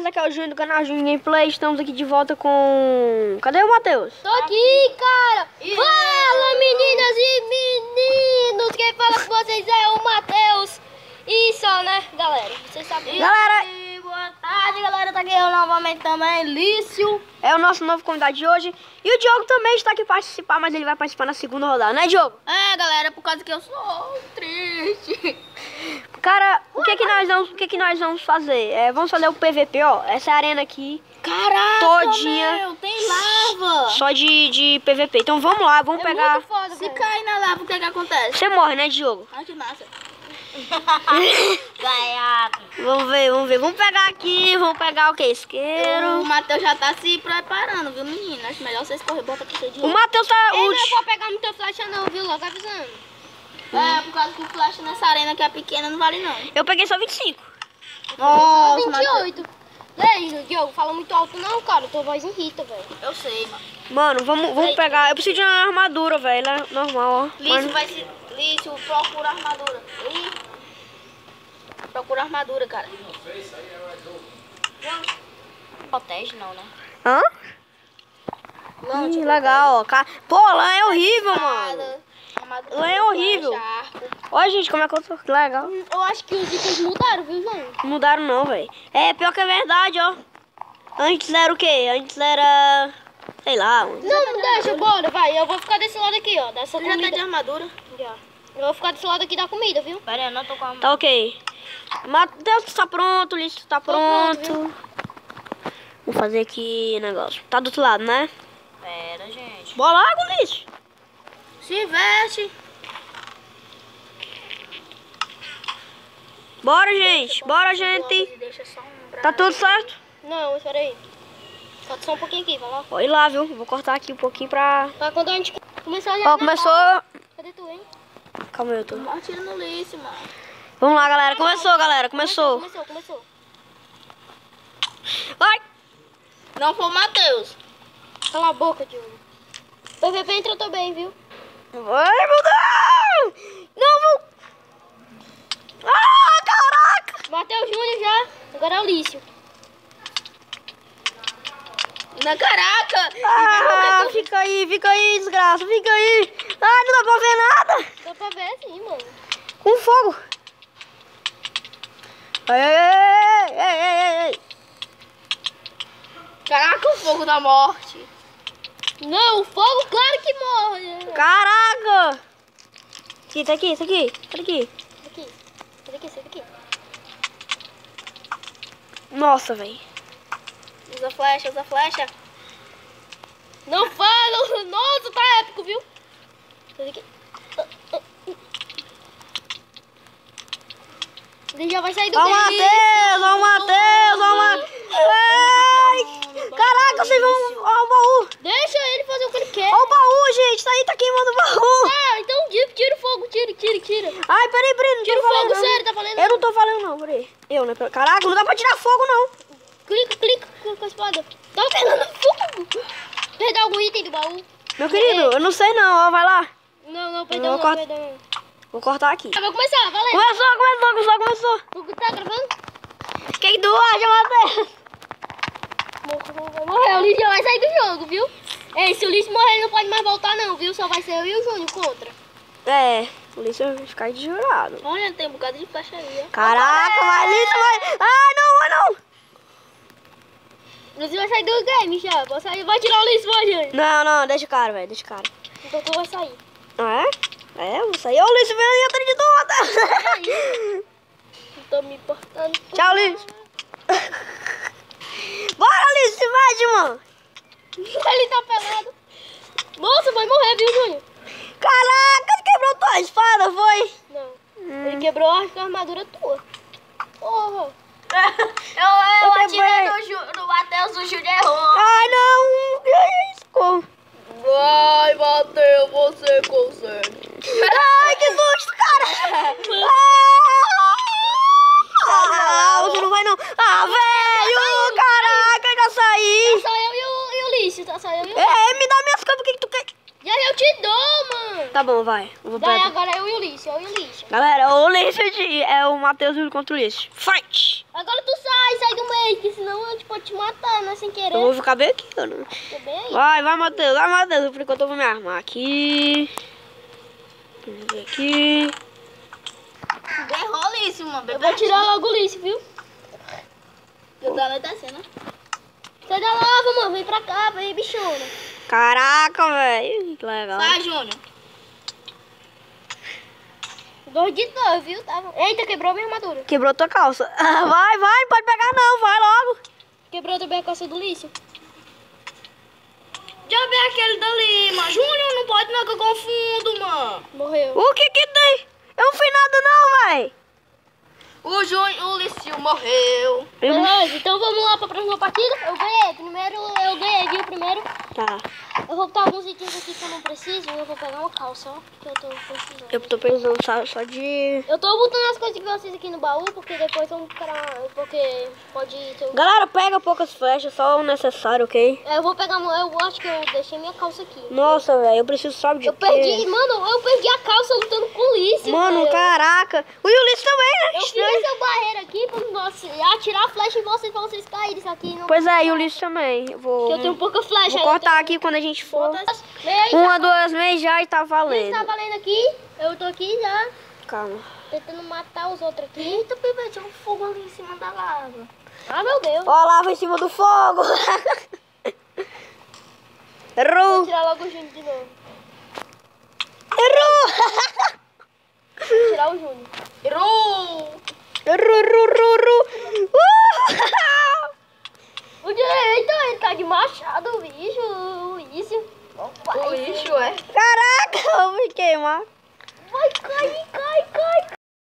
beleza? Aqui é o Júnior do canal Júnior Gameplay. Estamos aqui de volta com... Cadê o Matheus? Tô aqui, cara! Fala, meninas e meninos! Quem fala com vocês é o Matheus. E só, né, galera? Vocês sabem. Galera, Boa tarde, galera. Tá aqui eu novamente também, Lício. é o nosso novo convidado de hoje. E o Diogo também está aqui para participar, mas ele vai participar na segunda rodada, né, Diogo? É, galera, por causa que eu sou triste. Cara, o que nós vamos fazer? Vamos fazer o PVP, ó. Essa arena aqui, Caraca, todinha. meu, tem lava. Só de PVP. Então vamos lá, vamos pegar. Muito foda, se cair na lava, o que acontece? Você morre, né, Diogo? Ai, que massa. Vamos ver. Vamos pegar aqui, vamos pegar o que? Isqueiro. O Matheus já tá se preparando, viu, menino? Acho melhor vocês correr, bota pra você de O Matheus tá... Eu não vou pegar muita flecha não, viu? Logo avisando. É, por causa que o flecha nessa arena que é pequena não vale não. Eu peguei só 25. Nossa, 28. Ei, Diogo, fala muito alto não, cara. Tua voz irrita, velho. Eu sei, mano. Mano, vamos pegar. Eu preciso de uma armadura, velho. É normal, ó. Lício, vai se... Lício, procura armadura. Procura armadura, cara. Protege não, né? Hã? Não, Ih, legal, ó. Pô, lã é horrível, mano. Lã é horrível. Olha, gente, como é que eu tô. Que legal. Eu acho que os itens mudaram, viu, João? Mudaram não, velho. É, pior que é verdade, ó. Antes era o quê? Antes era... Sei lá. Não, deixa, bora, vai. Eu vou ficar desse lado aqui, ó. Dessa comida. Já tá de armadura? Já. Eu vou ficar desse lado aqui da comida, viu? Pera aí, eu não tô com a armadura. Tá ok. Matheus tá pronto, Lício tá pronto. Vou fazer aqui negócio. Tá do outro lado, né? Pera, gente. Bora lá, Lício. Se veste. Bora, gente. Bora, gente. Deixa só um pra... Tá tudo certo? Não, espera aí. Falta só um pouquinho aqui, vai lá. Olha lá, viu? Vou cortar aqui um pouquinho pra... Pra quando a gente começar a Ó, começou... Cadê tu, hein? Calma aí, eu tô... Atira no Lício, mano. Vamos lá, galera. Começou, galera. Começou. Começou. Vai. Não foi o Matheus. Cala a boca, Diogo. PVP entrou também, viu? Vai, meu Deus! Não, vou... Ah, caraca! Matheus Júnior já. Agora é o Lício. Na caraca. Ah, fica aí, desgraça. Fica aí. Ai, não dá pra ver nada. Dá pra ver sim, mano. Com fogo. Ei. Caraca, o fogo da morte. Não, o fogo, claro que morre. Caraca! Isso aqui. Sai daqui. Nossa, velho. Usa flecha. Não fala. Nossa, tá épico, viu? Sai daqui. Ele já vai sair do Ó o game. Matheus. Ai! Caraca, vocês vão... Ó o baú. Deixa ele fazer o que ele quer. Ó o baú, gente. Isso aí tá queimando o baú. Ah, então tira o fogo. Tira. Ai, peraí. Não Tira tô o fogo, falando, não. sério, tá valendo? Eu não tô falando, não. Peraí. Eu, né? Caraca, não dá pra tirar fogo, não. Clica com a espada. Tá pegando fogo. Perdeu algum item do baú? Meu querido, eu não sei, não. Ó, vai lá. Não, perdão. Vou cortar aqui. Vou começar, valeu. Começou. Tá gravando? Quem tu acha, Matheus? Morreu, o Lício já vai sair do jogo, viu? Ei, se o Lício morrer, ele não pode mais voltar não, viu? Só vai ser eu e o Júnior contra. É, o Lício vai ficar de jurado. Olha, tem um bocado de flecha aí, ó. Caraca, mas Lício vai... Ai, não. O Lício vai sair do game já. Vai tirar o Lício, vai, Júnior. Não, deixa o cara, velho, Então tu vai sair. Ah, é? Eu vou sair. Ô, Lício, vem aí atrás de toda. Não tô me importando. Tchau, Lício. Bora, Lício, se mete, mano. Ele tá pelado. Nossa, vai morrer, viu, Júnior? Caraca, quebrou tua espada, foi? Não. Ele quebrou a armadura tua. Porra. Eu quebrei. atirei no Matheus, o Júnior errou. Ai, não. Que é isso? Vai, Matheus, você consegue. Ai, que susto, cara. Você não vai, não. Ah, velho, caraca, já saí. Tá só eu e o Lício, Me dá minhas coisas, o que tu quer? Já eu te dou, mano. Tá bom, vai. Eu vou Daí pegar. agora eu e o Lício, Galera, o Lício é o Matheus contra o Lício. Fight! Agora tu sai do meio, que senão eu te pode te matar, né? Sem querer. Eu vou ficar bem aqui, ó. Né? Tô bem aí. Vai, Matheus. Por enquanto eu vou me armar aqui. Vamos ver aqui. Derrola isso, mano. Eu vou tirar logo o lixo, viu? Eu tô descendo. Sai da lava, mano. Vem pra cá, vem, bichona. Caraca, velho. Que legal. Sai, Júnior. 2 de 2, viu? Eita, quebrou minha armadura. Quebrou tua calça. Vai, não pode pegar não. Vai logo. Quebrou também a calça do lixo. Já vi aquele dali, mano. Júnior, não pode não que eu confundo, mano. Morreu. O que tem? Eu não fiz nada não, velho. O Lício morreu. Beleza, então vamos lá pra próxima partida. Eu ganhei, viu? Primeiro. Tá. Eu vou botar alguns itens aqui que eu não preciso. Eu vou pegar uma calça, ó. Que eu tô precisando. Eu tô precisando só de... Eu tô botando as coisas de vocês aqui no baú, porque depois vamos ficar... Porque pode ter... Galera, pega poucas flechas, só o necessário, ok? Eu vou pegar... Eu acho que eu deixei minha calça aqui. Nossa, velho, eu preciso só de Eu perdi... Mano, eu perdi a calça lutando com o Lício. Mano, velho. caraca. O Ulisses também, né? Eu fiz essa barreira aqui pra atirar a flecha em vocês, pra vocês caírem. Isso aqui não... Pois é, e o Ulisses também. Eu vou... Eu tenho pouca flecha. Vou aí eu cortar aqui quando a gente for. tenho... Uma, 2 meses já e tá Quem valendo. tá valendo aqui? Eu tô aqui já. Calma. Tentando matar os outros aqui. Eita, Pipe, tinha um fogo ali em cima da lava. Ah, meu Deus. Ó, lava em cima do fogo. Vou Errou. tirar logo o Júnior de novo. Errou. Vou tirar o Júnior. Errou! Errou. O direito, ele tá de machado, o bicho. Isso. O lixo é. Caraca, eu vou me queimar. Vai, cai.